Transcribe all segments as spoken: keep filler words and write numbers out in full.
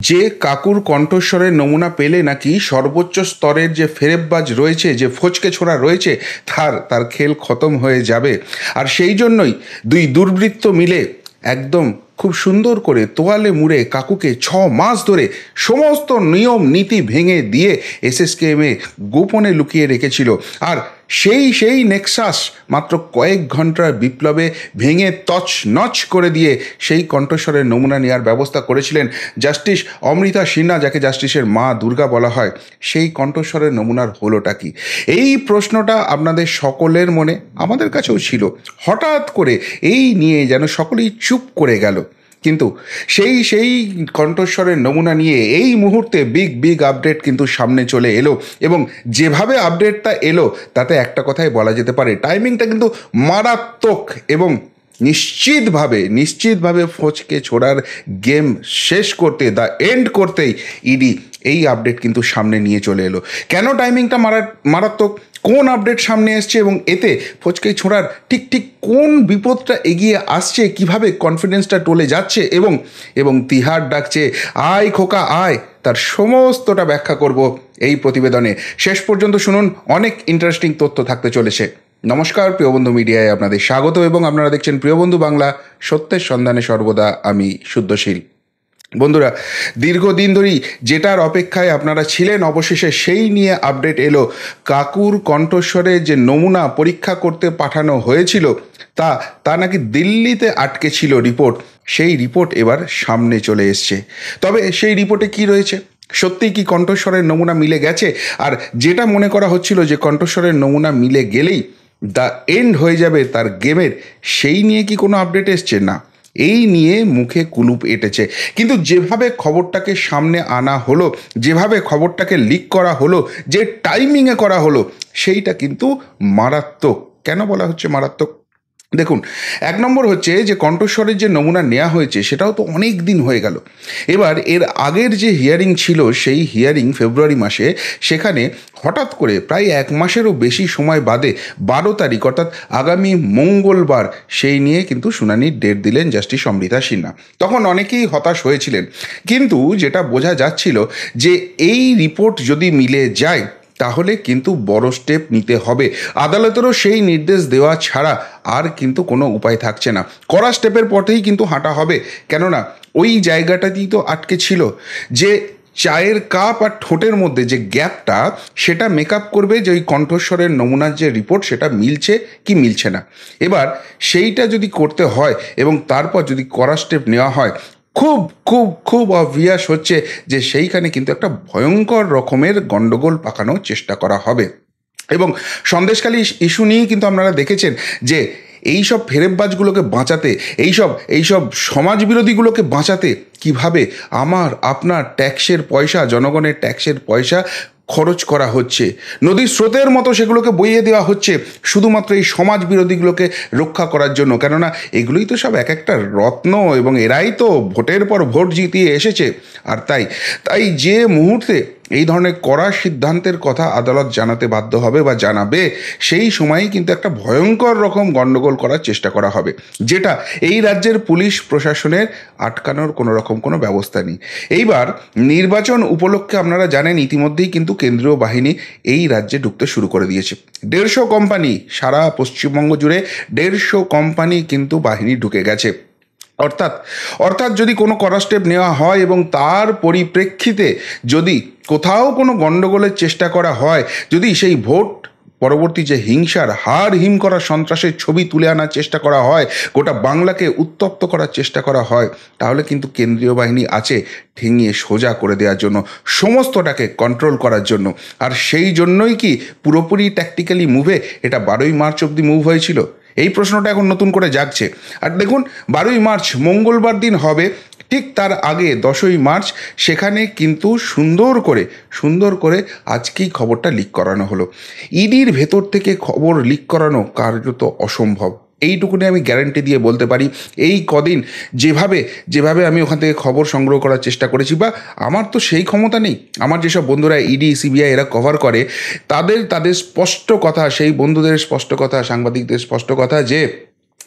যে কাকুর কণ্ঠস্বরের নমুনা পেলে নাকি সর্বোচ্চ স্তরের যে ফেরেববাজ রয়েছে, যে ফচকে ছোড়া রয়েছে, তার তার খেল খতম হয়ে যাবে। আর সেই জন্যই দুই দুর্বৃত্ত মিলে একদম খুব সুন্দর করে তোয়ালে মুড়ে কাকুকে ছ মাস ধরে সমস্ত নিয়ম নীতি ভেঙে দিয়ে এসএসকেএমে গোপনে লুকিয়ে রেখেছিল। আর সেই সেই নেক্সাস মাত্র কয়েক ঘন্টার বিপ্লবে ভেঙে তছ নচ করে দিয়ে সেই কণ্ঠস্বরের নমুনা নেওয়ার ব্যবস্থা করেছিলেন জাস্টিস অমৃতা সিনহা, যাকে জাস্টিসের মা দুর্গা বলা হয়। সেই কণ্ঠস্বরের নমুনার হলোটা কি, এই প্রশ্নটা আপনাদের সকলের মনে, আমাদের কাছেও ছিল। হঠাৎ করে এই নিয়ে যেন সকলেই চুপ করে গেল। কিন্তু সেই সেই কণ্ঠস্বরের নমুনা নিয়ে এই মুহূর্তে বিগ বিগ আপডেট কিন্তু সামনে চলে এলো, এবং যেভাবে আপডেটটা এলো তাতে একটা কথাই বলা যেতে পারে, টাইমিংটা কিন্তু মারাত্মক। এবং নিশ্চিতভাবে নিশ্চিতভাবে ফচকে ছোড়ার গেম শেষ করতে, দ্য এন্ড করতেই ইডি এই আপডেট কিন্তু সামনে নিয়ে চলে এলো। কেন টাইমিংটা মারা মারাত্মক, কোন আপডেট সামনে এসছে এবং এতে ফচকে ছোড়ার ঠিক ঠিক কোন বিপদটা এগিয়ে আসছে, কিভাবে কনফিডেন্সটা টলে যাচ্ছে এবং এবং তিহার ডাকছে আয় খোকা আয়, তার সমস্তটা ব্যাখ্যা করব এই প্রতিবেদনে। শেষ পর্যন্ত শুনুন, অনেক ইন্টারেস্টিং তথ্য থাকতে চলেছে। নমস্কার, প্রিয়বন্ধু মিডিয়ায় আপনাদের স্বাগত এবং আপনারা দেখছেন প্রিয়বন্ধু বাংলা, সত্যের সন্ধানে সর্বদা আমি শুদ্ধশীল। বন্ধুরা, দীর্ঘদিন ধরেই যেটার অপেক্ষায় আপনারা ছিলেন, অবশেষে সেই নিয়ে আপডেট এলো। কাকুর কণ্ঠস্বরে যে নমুনা পরীক্ষা করতে পাঠানো হয়েছিল তা তা নাকি দিল্লিতে আটকে ছিল রিপোর্ট, সেই রিপোর্ট এবার সামনে চলে এসছে। তবে সেই রিপোর্টে কি রয়েছে, সত্যিই কি কণ্ঠস্বরের নমুনা মিলে গেছে? আর যেটা মনে করা হচ্ছিল যে কণ্ঠস্বরের নমুনা মিলে গেলেই দ্য এন্ড হয়ে যাবে তার গেমের, সেই নিয়ে কি কোনো আপডেট এসছে? না, এই নিয়ে মুখে কুলুপ এঁটেছে। কিন্তু যেভাবে খবরটাকে সামনে আনা হলো, যেভাবে খবরটাকে লিক করা হলো, যে টাইমিংয়ে করা হলো, সেইটা কিন্তু মারাত্মক। কেন বলা হচ্ছে মারাত্মক? দেখুন, এক নম্বর হচ্ছে যে কণ্ঠস্বরের যে নমুনা নেওয়া হয়েছে সেটাও তো অনেক দিন হয়ে গেল। এবার এর আগের যে হিয়ারিং ছিল, সেই হিয়ারিং ফেব্রুয়ারি মাসে, সেখানে হঠাৎ করে প্রায় এক মাসেরও বেশি সময় বাদে বারো তারিখ অর্থাৎ আগামী মঙ্গলবার সেই নিয়ে কিন্তু শুনানির ডেট দিলেন জাস্টিস অমৃতা সিনহা। তখন অনেকেই হতাশ হয়েছিলেন, কিন্তু যেটা বোঝা যাচ্ছিল যে এই রিপোর্ট যদি মিলে যায় তাহলে কিন্তু বড় স্টেপ নিতে হবে। আদালতেরও সেই নির্দেশ দেওয়া ছাড়া আর কিন্তু কোনো উপায় থাকছে না, কড়া স্টেপের পথেই কিন্তু হাঁটা হবে। কেননা ওই জায়গাটাতেই তো আটকে ছিল, যে চায়ের কাপ আর ঠোঁটের মধ্যে যে গ্যাপটা, সেটা মেকআপ করবে যে ওই কণ্ঠস্বরের নমুনার যে রিপোর্ট সেটা মিলছে কি মিলছে না। এবার সেইটা যদি করতে হয় এবং তারপর যদি কড়া স্টেপ নেওয়া হয়, খুব খুব খুব অবভিয়াস হচ্ছে যে সেইখানে কিন্তু একটা ভয়ঙ্কর রকমের গণ্ডগোল পাকানোর চেষ্টা করা হবে। এবং সন্দেশখালী ইস্যু নিয়েই কিন্তু আপনারা দেখেছেন যে এইসব ফেরেববাজগুলোকে বাঁচাতে, এইসব এইসব সমাজবিরোধীগুলোকে বাঁচাতে কিভাবে আমার আপনার ট্যাক্সের পয়সা, জনগণের ট্যাক্সের পয়সা খরচ করা হচ্ছে, নদীর স্রোতের মতো সেগুলোকে বইয়ে দেওয়া হচ্ছে শুধুমাত্র এই সমাজ বিরোধীগুলোকে রক্ষা করার জন্য। কেননা এগুলোই তো সব এক একটা রত্ন এবং এরাই তো ভোটের পর ভোট জিতিয়ে এসেছে। আর তাই তাই যে মুহূর্তে এই ধরনের কড়া সিদ্ধান্তের কথা আদালত জানাতে বাধ্য হবে বা জানাবে, সেই সময়ই কিন্তু একটা ভয়ঙ্কর রকম গণ্ডগোল করার চেষ্টা করা হবে, যেটা এই রাজ্যের পুলিশ প্রশাসনের আটকানোর কোনো রকম কোনো ব্যবস্থা নেই। এইবার নির্বাচন উপলক্ষে আপনারা জানেন ইতিমধ্যেই কিন্তু কেন্দ্রীয় বাহিনী এই রাজ্যে ঢুকতে শুরু করে দিয়েছে। দেড়শো কোম্পানি, সারা পশ্চিমবঙ্গ জুড়ে দেড়শো কোম্পানি কিন্তু বাহিনী ঢুকে গেছে। অর্থাৎ অর্থাৎ যদি কোনো কড়া স্টেপ নেওয়া হয় এবং তার পরিপ্রেক্ষিতে যদি কোথাও কোনো গণ্ডগোলের চেষ্টা করা হয়, যদি সেই ভোট পরবর্তী যে হিংসার হার হিম করা সন্ত্রাসের ছবি তুলে আনার চেষ্টা করা হয়, গোটা বাংলাকে উত্তপ্ত করার চেষ্টা করা হয়, তাহলে কিন্তু কেন্দ্রীয় বাহিনী আছে ঠেঙিয়ে সোজা করে দেওয়ার জন্য, সমস্তটাকে কন্ট্রোল করার জন্য। আর সেই জন্যই কি পুরোপুরি ট্যাকটিক্যালি মুভে এটা বারোই মার্চ অবধি মুভ হয়েছিল? এই প্রশ্নটা এখন নতুন করে জাগছে। আর দেখুন, বারোই মার্চ মঙ্গলবার দিন হবে, ঠিক তার আগে দশই মার্চ সেখানে কিন্তু সুন্দর করে সুন্দর করে আজকেই খবরটা লিক করানো হলো। ইডির ভেতর থেকে খবর লিক করানো কার্যত অসম্ভব, এইটুকুনি আমি গ্যারান্টি দিয়ে বলতে পারি। এই কদিন যেভাবে যেভাবে আমি ওখান থেকে খবর সংগ্রহ করার চেষ্টা করেছি, বা আমার তো সেই ক্ষমতা নেই, আমার যেসব বন্ধুরা ইডি সিবিআই এরা কভার করে, তাদের তাদের স্পষ্ট কথা, সেই বন্ধুদের স্পষ্ট কথা, সাংবাদিকদের স্পষ্ট কথা যে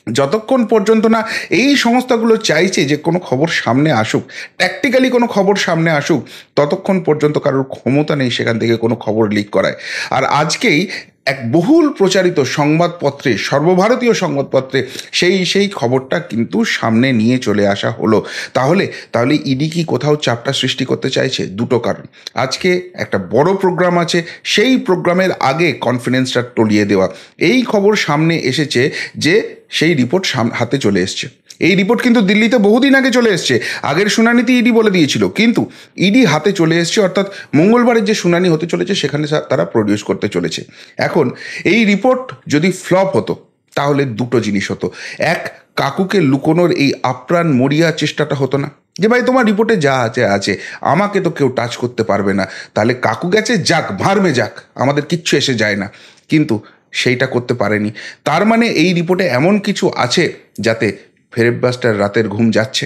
যতক্ষণ পর্যন্ত না এই সংস্থাগুলো চাইছে যে কোনো খবর সামনে আসুক, ট্যাকটিক্যালি কোনো খবর সামনে আসুক, ততক্ষণ পর্যন্ত কারোর ক্ষমতা নেই সেখান থেকে কোনো খবর লিক করায়। আর আজকেই এক বহুল প্রচারিত সংবাদপত্রে, সর্বভারতীয় সংবাদপত্রে সেই সেই খবরটা কিন্তু সামনে নিয়ে চলে আসা হলো। তাহলে তাহলে ইডি কি কোথাও চাপটা সৃষ্টি করতে চাইছে? দুটো কারণ। আজকে একটা বড় প্রোগ্রাম আছে, সেই প্রোগ্রামের আগে কনফিডেন্সটা টলিয়ে দেওয়া। এই খবর সামনে এসেছে যে সেই রিপোর্ট হাতে চলে এসছে। এই রিপোর্ট কিন্তু দিল্লিতে বহুদিন আগে চলে এসছে, আগের শুনানিতে ইডি বলে দিয়েছিল, কিন্তু ইডি হাতে চলে এসছে, অর্থাৎ মঙ্গলবারের যে শুনানি হতে চলেছে সেখানে তারা প্রডিউস করতে চলেছে। এখন এই রিপোর্ট যদি ফ্লপ হতো তাহলে দুটো জিনিস হতো। এক, কাকুকে লুকোনোর এই আপ্রাণ মরিয়া চেষ্টাটা হতো না, যে ভাই তোমার রিপোর্টে যা আছে আছে, আমাকে তো কেউ টাচ করতে পারবে না, তাহলে কাকু গেছে যাক, ভার্মে যাক, আমাদের কিচ্ছু এসে যায় না। কিন্তু সেইটা করতে পারেনি। তার মানে এই রিপোর্টে এমন কিছু আছে যাতে ফেরেববাজটার রাতের ঘুম যাচ্ছে।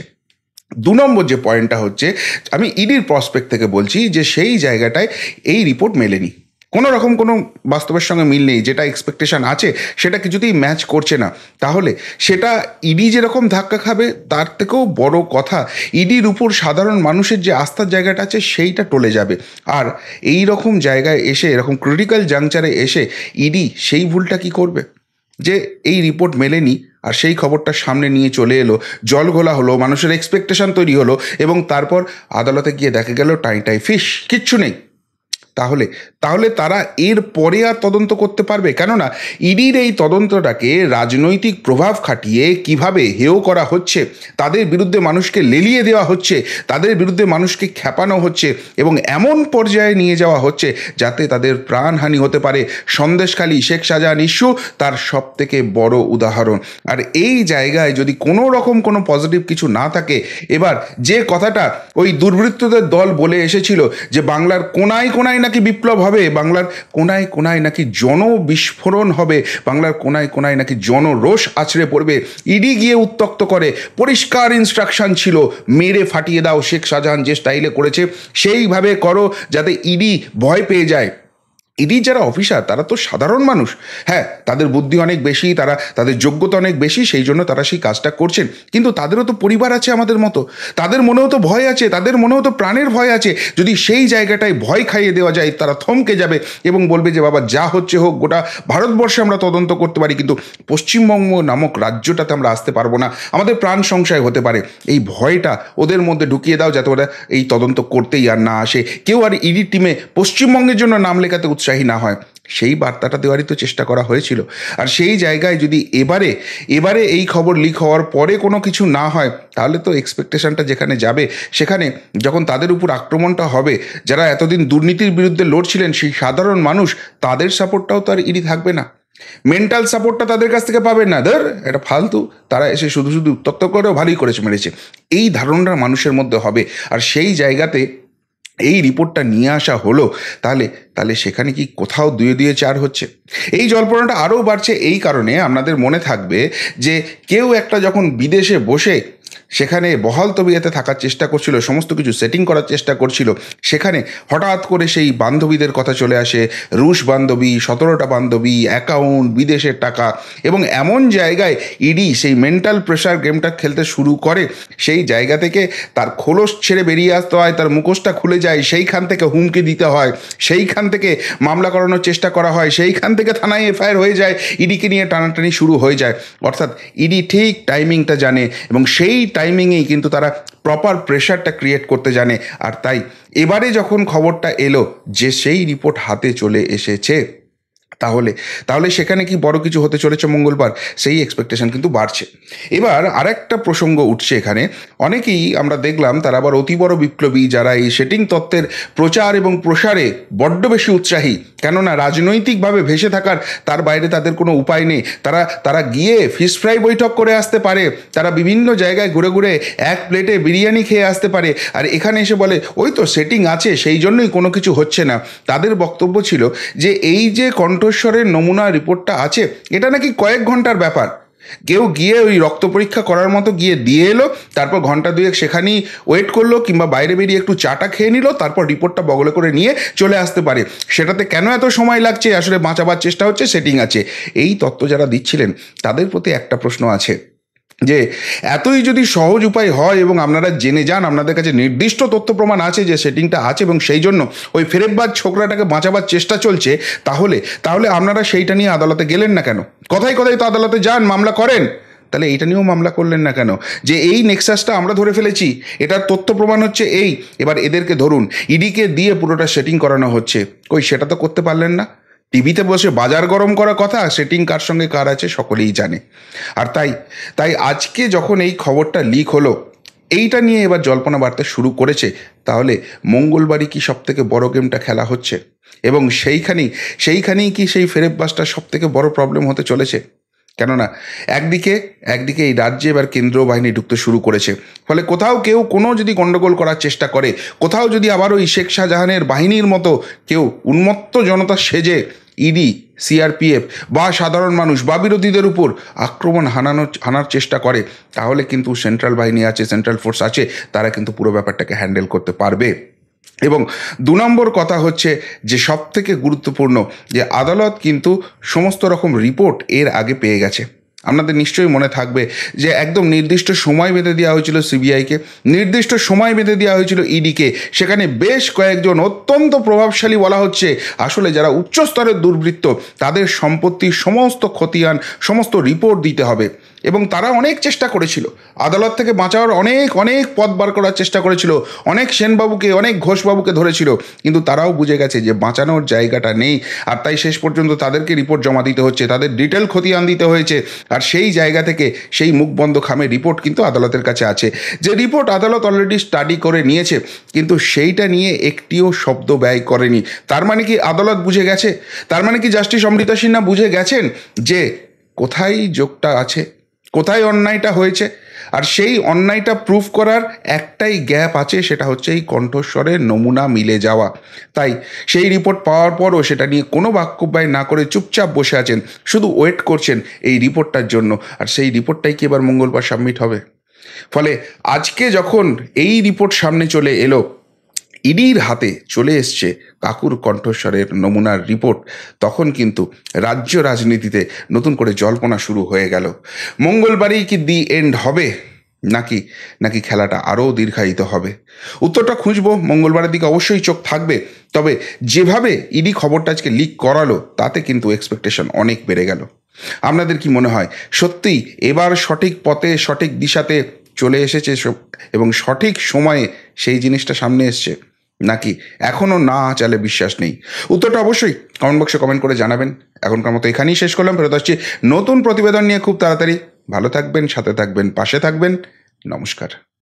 দু নম্বর যে পয়েন্টটা হচ্ছে, আমি ইডির প্রসপেক্ট থেকে বলছি যে সেই জায়গাটায় এই রিপোর্ট মেলেনি, কোনো রকম কোনো বাস্তবের সঙ্গে মিল নেই, যেটা এক্সপেকটেশন আছে সেটা কিছুতেই ম্যাচ করছে না। তাহলে সেটা ইডি যেরকম ধাক্কা খাবে, তার থেকেও বড় কথা ইডির উপর সাধারণ মানুষের যে আস্থার জায়গাটা আছে সেইটা টলে যাবে। আর এই রকম জায়গায় এসে, এরকম ক্রিটিক্যাল জাংচারে এসে ইডি সেই ভুলটা কি করবে, যে এই রিপোর্ট মেলেনি আর সেই খবরটা সামনে নিয়ে চলে এলো, জল ঘোলা হলো, মানুষের এক্সপেকটেশন তৈরি হলো, এবং তারপর আদালতে গিয়ে দেখা গেল টাই টাই ফিশ, কিচ্ছু নেই। তাহলে তাহলে তারা এর পরে আর তদন্ত করতে পারবে? কেননা ইডির এই তদন্তটাকে রাজনৈতিক প্রভাব খাটিয়ে কিভাবে হেয় করা হচ্ছে, তাদের বিরুদ্ধে মানুষকে লেলিয়ে দেওয়া হচ্ছে, তাদের বিরুদ্ধে মানুষকে খেপানো হচ্ছে এবং এমন পর্যায়ে নিয়ে যাওয়া হচ্ছে যাতে তাদের প্রাণহানি হতে পারে। সন্দেশখালী শেখ শাহজাহান ইস্যু তার সব থেকে বড় উদাহরণ। আর এই জায়গায় যদি কোনো রকম কোনো পজিটিভ কিছু না থাকে, এবার যে কথাটা ওই দুর্বৃত্তদের দল বলে এসেছিল যে বাংলার কোনায় কোনায় নাকি বিপ্লব হবে, বাংলার কোনায় কোনায় নাকি জন বিস্ফোরণ হবে, বাংলার কোনায় কোনায় নাকি জনরোষ আছড়ে পড়বে, ইডি গিয়ে উত্তক্ত করে, পরিষ্কার ইনস্ট্রাকশন ছিল, মেরে ফাটিয়ে দাও, শেখ শাহজাহান যে স্টাইলে করেছে সেইভাবে করো যাতে ইডি ভয় পেয়ে যায়। ইডি যারা অফিসার তারা তো সাধারণ মানুষ, হ্যাঁ তাদের বুদ্ধি অনেক বেশি, তারা তাদের যোগ্যতা অনেক বেশি, সেই জন্য তারা সেই কাজটা করছেন, কিন্তু তাদেরও তো পরিবার আছে আমাদের মতো, তাদের মনেও তো ভয় আছে, তাদের মনেও তো প্রাণের ভয় আছে। যদি সেই জায়গাটায় ভয় খাইয়ে দেওয়া যায়, তারা থমকে যাবে এবং বলবে যে বাবা যা হচ্ছে হোক, গোটা ভারতবর্ষে আমরা তদন্ত করতে পারি, কিন্তু পশ্চিমবঙ্গ নামক রাজ্যটাতে আমরা আসতে পারবো না, আমাদের প্রাণ সংশয় হতে পারে। এই ভয়টা ওদের মধ্যে ঢুকিয়ে দাও যাতে ওরা এই তদন্ত করতেই আর না আসে, কেউ আর ইডি টিমে পশ্চিমবঙ্গের জন্য নাম লেখাতে উৎসাহী না হয়। সেই বার্তাটা দেওয়ারই তো চেষ্টা করা হয়েছিল। আর সেই জায়গায় যদি এবারে এবারে এই খবর লিক হওয়ার পরে কোনো কিছু না হয়, তাহলে তো এক্সপেকটেশনটা যেখানে যাবে, সেখানে যখন তাদের উপর আক্রমণটা হবে, যারা এতদিন দুর্নীতির বিরুদ্ধে লড়ছিলেন সেই সাধারণ মানুষ, তাদের সাপোর্টটাও তো আর ইডি থাকবে না, মেন্টাল সাপোর্টটা তাদের কাছ থেকে পাবেন না, ধর এটা ফালতু, তারা এসে শুধু শুধু উত্তক্ত করেও ভালোই করেছে মেরেছে, এই ধারণাটা মানুষের মধ্যে হবে। আর সেই জায়গাতে এই রিপোর্টটা নিয়ে আসা হলো, তাহলে তাহলে সেখানে কি কোথাও দুয়ে দুয়ে চার হচ্ছে? এই জল্পনাটা আরও বাড়ছে এই কারণে, আপনাদের মনে থাকবে যে কেউ একটা যখন বিদেশে বসে সেখানে বহাল তবিয়তে থাকার চেষ্টা করছিল, সমস্ত কিছু সেটিং করার চেষ্টা করছিল, সেখানে হঠাৎ করে সেই বান্ধবীদের কথা চলে আসে, রুশ বান্ধবী, সতেরোটা বান্ধবী, অ্যাকাউন্ট, বিদেশের টাকা, এবং এমন জায়গায় ইডি সেই মেন্টাল প্রেশার গেমটা খেলতে শুরু করে, সেই জায়গা থেকে তার খোলস ছেড়ে বেরিয়ে আসতে হয়, তার মুখোশটা খুলে যায়, সেইখান থেকে হুমকি দিতে হয়, সেইখান থেকে মামলা করানোর চেষ্টা করা হয়, সেইখান থেকে থানায় এফআইআর হয়ে যায়, ইডিকে নিয়ে টানাটানি শুরু হয়ে যায়। অর্থাৎ ইডি ঠিক টাইমিংটা জানে এবং সেই টাইমিংয়েই কিন্তু তারা প্রপার প্রেশারটা ক্রিয়েট করতে জানে। আর তাই এবারে যখন খবরটা এলো যে সেই রিপোর্ট হাতে চলে এসেছে, তাহলে তাহলে সেখানে কি বড় কিছু হতে চলেছে মঙ্গলবার, সেই এক্সপেকটেশন কিন্তু বাড়ছে। এবার আরেকটা প্রসঙ্গ উঠছে এখানে, অনেকেই আমরা দেখলাম তারা আবার অতি বড় বিপ্লবী, যারা এই সেটিং তত্ত্বের প্রচার এবং প্রসারে বড্ড বেশি উৎসাহী, কেননা রাজনৈতিকভাবে ভেসে থাকার তার বাইরে তাদের কোনো উপায় নেই, তারা তারা গিয়ে ফিশ ফ্রাই বৈঠক করে আসতে পারে, তারা বিভিন্ন জায়গায় ঘুরে ঘুরে এক প্লেটে বিরিয়ানি খেয়ে আসতে পারে, আর এখানে এসে বলে ওই তো সেটিং আছে সেই জন্যই কোনো কিছু হচ্ছে না। তাদের বক্তব্য ছিল যে এই যে কণ্ঠস্বরের নমুনা রিপোর্টটা আছে, এটা নাকি কয়েক ঘন্টার ব্যাপার, কেউ গিয়ে ওই রক্ত পরীক্ষা করার মতো গিয়ে দিয়ে এলো, তারপর ঘন্টা দুয়েক সেখানেই ওয়েট করলো কিংবা বাইরে বেরিয়ে একটু চাটা খেয়ে নিল, তারপর রিপোর্টটা বগলে করে নিয়ে চলে আসতে পারে। সেটাতে কেন এত সময় লাগছে, আসলে বাঁচাবার চেষ্টা হচ্ছে, সেটিং আছে। এই তত্ত্ব যারা দিচ্ছিলেন তাদের প্রতি একটা প্রশ্ন আছে যে এতই যদি সহজ উপায় হয় এবং আপনারা জেনে যান, আপনাদের কাছে নির্দিষ্ট তথ্য প্রমাণ আছে যে সেটিংটা আছে এবং সেই জন্য ওই ফেরেববাজ ছোকরাটাকে বাঁচাবার চেষ্টা চলছে, তাহলে তাহলে আপনারা সেইটা নিয়ে আদালতে গেলেন না কেন? কথায় কথায় তো আদালতে যান, মামলা করেন, তাহলে এইটা নিয়েও মামলা করলেন না কেন? যে এই নেক্সাসটা আমরা ধরে ফেলেছি, এটার তথ্য প্রমাণ হচ্ছে এই, এবার এদেরকে ধরুন, ইডিকে দিয়ে পুরোটা সেটিং করানো হচ্ছে, কই সেটা তো করতে পারলেন না? টিভিতে বসে বাজার গরম করা কথা, সেটিং কার সঙ্গে কার আছে সকলেই জানে। আর তাই তাই আজকে যখন এই খবরটা লিক হলো, এইটা নিয়ে এবার জল্পনা বাড়তে শুরু করেছে, তাহলে মঙ্গলবারই কি সব থেকে বড় গেমটা খেলা হচ্ছে এবং সেইখানেই সেইখানেই কি সেই ফেরেববাজটা সব থেকে বড় প্রবলেম হতে চলেছে? কেননা একদিকে একদিকে এই রাজ্যে এবার কেন্দ্রীয় বাহিনী ঢুকতে শুরু করেছে, ফলে কোথাও কেউ কোনো যদি গণ্ডগোল করার চেষ্টা করে, কোথাও যদি আবার ওই শেখ শাহজাহানের বাহিনীর মতো কেউ উন্মত্ত জনতা সেজে ইডি, সিআরপিএফ বা সাধারণ মানুষ বা বিরোধীদের উপর আক্রমণ হানানোর হানার চেষ্টা করে, তাহলে কিন্তু সেন্ট্রাল বাহিনী আছে, সেন্ট্রাল ফোর্স আছে, তারা কিন্তু পুরো ব্যাপারটাকে হ্যান্ডেল করতে পারবে। এবং দু নম্বর কথা হচ্ছে যে সব থেকে গুরুত্বপূর্ণ, যে আদালত কিন্তু সমস্ত রকম রিপোর্ট এর আগে পেয়ে গেছে। আপনাদের নিশ্চয়ই মনে থাকবে যে একদম নির্দিষ্ট সময় বেঁধে দেওয়া হয়েছিল সিবিআইকে, নির্দিষ্ট সময় বেঁধে দেওয়া হয়েছিল ইডিকে, সেখানে বেশ কয়েকজন অত্যন্ত প্রভাবশালী বলা হচ্ছে আসলে যারা উচ্চস্তরের দুর্বৃত্ত, তাদের সম্পত্তির সমস্ত খতিয়ান, সমস্ত রিপোর্ট দিতে হবে। এবং তারা অনেক চেষ্টা করেছিল, আদালত থেকে বাঁচানোর অনেক অনেক পথ বার করার চেষ্টা করেছিল, অনেক সেনবাবুকে, অনেক ঘোষবাবুকে ধরেছিল, কিন্তু তারাও বুঝে গেছে যে বাঁচানোর জায়গাটা নেই। আর তাই শেষ পর্যন্ত তাদেরকে রিপোর্ট জমা দিতে হচ্ছে, তাদের ডিটেল খতিয়ান দিতে হয়েছে। আর সেই জায়গা থেকে সেই মুখ বন্ধ খামে রিপোর্ট কিন্তু আদালতের কাছে আছে, যে রিপোর্ট আদালত অলরেডি স্টাডি করে নিয়েছে, কিন্তু সেইটা নিয়ে একটিও শব্দ ব্যয় করেনি। তার মানে কি আদালত বুঝে গেছে? তার মানে কি জাস্টিস অমৃতা সিনহা বুঝে গেছেন যে কোথায় যোগটা আছে, কোথায় অন্যায়টা হয়েছে? আর সেই অন্যায়টা প্রুফ করার একটাই গ্যাপ আছে, সেটা হচ্ছে এই কণ্ঠস্বরের নমুনা মিলে যাওয়া। তাই সেই রিপোর্ট পাওয়ার পরও সেটা নিয়ে কোনো বাক্যব্যয় না করে চুপচাপ বসে আছেন, শুধু ওয়েট করছেন এই রিপোর্টটার জন্য। আর সেই রিপোর্টটাই কি এবার মঙ্গলবার সাবমিট হবে? ফলে আজকে যখন এই রিপোর্ট সামনে চলে এলো, ইডির হাতে চলে এসছে কাকুর কণ্ঠস্বরের নমুনার রিপোর্ট, তখন কিন্তু রাজ্য রাজনীতিতে নতুন করে জল্পনা শুরু হয়ে গেল। মঙ্গলবারেই কি দি এন্ড হবে, নাকি নাকি খেলাটা আরও দীর্ঘায়িত হবে? উত্তরটা খুঁজবো, মঙ্গলবারের দিকে অবশ্যই চোখ থাকবে। তবে যেভাবে ইডি খবরটা আজকে লিক করালো, তাতে কিন্তু এক্সপেকটেশন অনেক বেড়ে গেল। আপনাদের কি মনে হয় সত্যিই এবার সঠিক পথে, সঠিক দিশাতে চলে এসেছে এবং সঠিক সময়ে সেই জিনিসটা সামনে এসছে, নাকি এখনও না চালে বিশ্বাস নেই? উত্তরটা অবশ্যই কমেন্ট বক্সে কমেন্ট করে জানাবেন। এখনকার মতো এখানেই শেষ করলাম, ফেরত আসছি নতুন প্রতিবেদন নিয়ে খুব তাড়াতাড়ি। ভালো থাকবেন, সাথে থাকবেন, পাশে থাকবেন। নমস্কার।